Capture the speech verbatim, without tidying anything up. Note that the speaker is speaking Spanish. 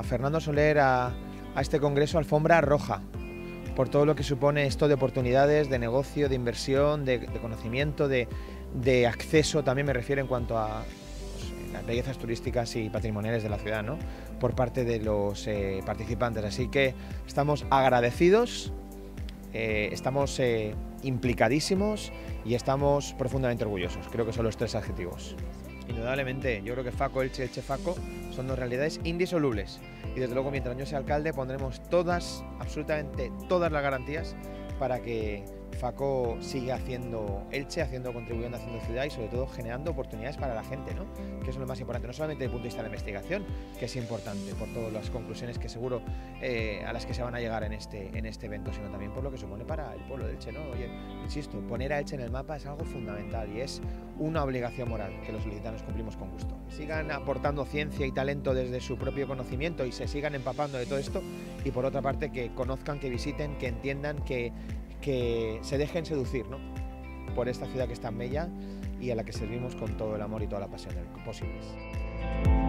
Fernando Soler a, a este congreso alfombra roja, por todo lo que supone esto de oportunidades, de negocio, de inversión, de, de conocimiento, de, de acceso, también me refiero en cuanto a pues, las bellezas turísticas y patrimoniales de la ciudad, ¿no? Por parte de los eh, participantes. Así que estamos agradecidos, eh, estamos eh, implicadísimos y estamos profundamente orgullosos. Creo que son los tres adjetivos. Indudablemente, yo creo que Faco, Elche, Elche, Faco son dos realidades indisolubles y desde luego mientras yo sea alcalde pondremos todas, absolutamente todas las garantías para que Faco siga haciendo Elche, haciendo contribuyendo, haciendo ciudad y sobre todo generando oportunidades para la gente, ¿no? Que eso es lo más importante, no solamente desde el punto de vista de la investigación, que es importante por todas las conclusiones que seguro eh, a las que se van a llegar en este, en este evento, sino también por lo que supone para el pueblo de Elche, ¿no? Oye, insisto, poner a Elche en el mapa es algo fundamental y es una obligación moral que los ilicitanos cumplimos con gusto. Sigan aportando ciencia y talento desde su propio conocimiento y se sigan empapando de todo esto y por otra parte que conozcan, que visiten, que entiendan, que que se dejen seducir, ¿no? Por esta ciudad que es tan bella y a la que servimos con todo el amor y toda la pasión posibles.